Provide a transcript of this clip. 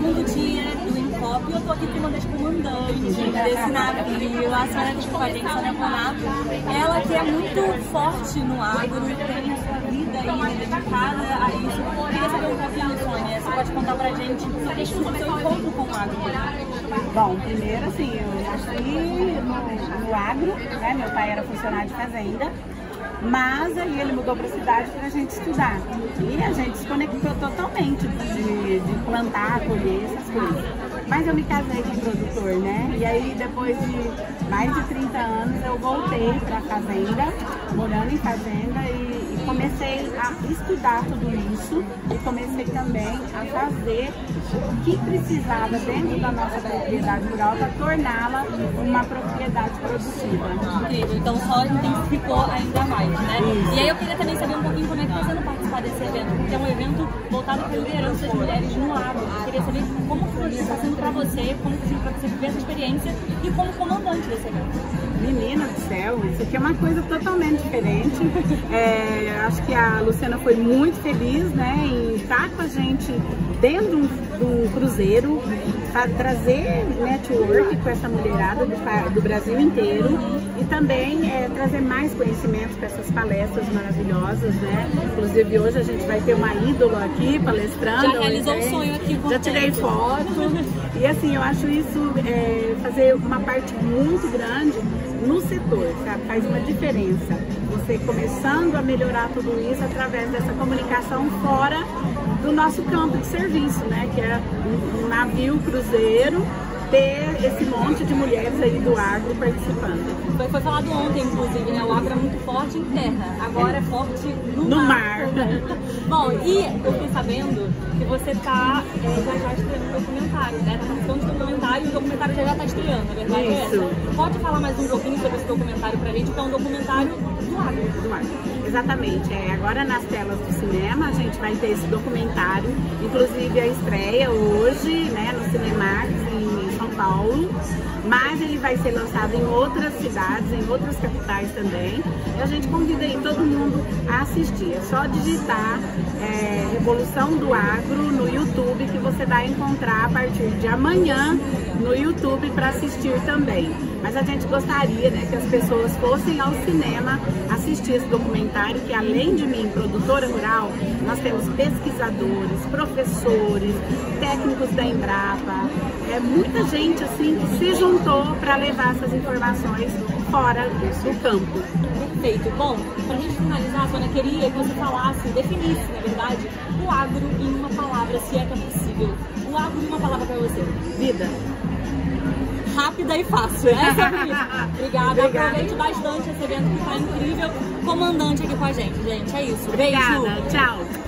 segundo dia do Encop, eu tô aqui com uma das comandantes desse navio, a senhora que está com a gente, a Sônia Conato. Ela que é muito forte no agro, tem a sua vida aí dedicada a isso. Eu queria saber um pouquinho, Sônia, você pode contar pra gente sobre o seu encontro com o agro? Bom, primeiro assim, eu nasci no agro, né? Meu pai era funcionário de fazenda. Mas aí ele mudou para a cidade para a gente estudar. E a gente se conectou totalmente de plantar, colher, essas coisas. Mas eu me casei com um produtor, né? E aí depois de mais de 30 anos eu voltei para a fazenda, morando em fazenda e comecei a estudar tudo isso e comecei também a fazer o que precisava dentro da nossa propriedade rural para torná-la uma propriedade produtiva. Incrível, então só intensificou ainda mais, né? Isso. E aí eu queria também saber um pouquinho como é que está sendo participar desse evento, porque é um evento voltado para a liderança das mulheres no agro. Eu queria saber como está sendo para você, como está sendo para você viver essa experiência e como comandante desse evento. Menina do céu, isso aqui é uma coisa totalmente diferente. Acho que a Luciana foi muito feliz, né, em estar com a gente dentro de um cruzeiro, para trazer network com essa mulherada do Brasil inteiro e também trazer mais conhecimentos para essas palestras maravilhosas, né? Inclusive hoje a gente vai ter uma ídola aqui palestrando. Já realizou um sonho aqui com Já tirei foto. E assim, eu acho isso fazer uma parte muito grande no setor, sabe? Faz uma diferença. Você começando a melhorar tudo isso através dessa comunicação fora do nosso campo de serviço, né? Que é um navio cruzeiro, ter esse monte de mulheres aí do agro participando. Foi falado ontem, inclusive, né? O agro é muito forte em terra, agora é forte no mar. Bom, e eu fiquei sabendo que você tá já estreando um documentário, né? Tá participando de documentário e o documentário já tá estreando, a verdade é essa? Pode falar mais um pouquinho sobre esse documentário pra gente, que é um documentário do agro. Do agro. Exatamente. Agora nas telas do cinema a gente vai ter esse documentário, inclusive a estreia hoje, né, no Cinemax em São Paulo, mas ele vai ser lançado em outras cidades, em outras capitais também. E a gente convida aí todo mundo a assistir. É só digitar Revolução do Agro no YouTube que você vai encontrar a partir de amanhã no YouTube para assistir também. Mas a gente gostaria, né, que as pessoas fossem ao cinema assistir esse documentário, que além de mim, produtora rural, nós temos pesquisadores, professores, técnicos da Embrapa, muita gente assim que se juntou para levar essas informações fora do campo. Perfeito. Bom, para a gente finalizar, Sônia, queria que você falasse, definisse, na verdade, o agro em uma palavra, se é que é possível. O agro em uma palavra para você. Vida. Rápida e fácil, essa é a vida. Obrigada. Aproveite bastante esse evento que está incrível. Comandante aqui com a gente, gente. É isso. Obrigada. Beijo. Tchau.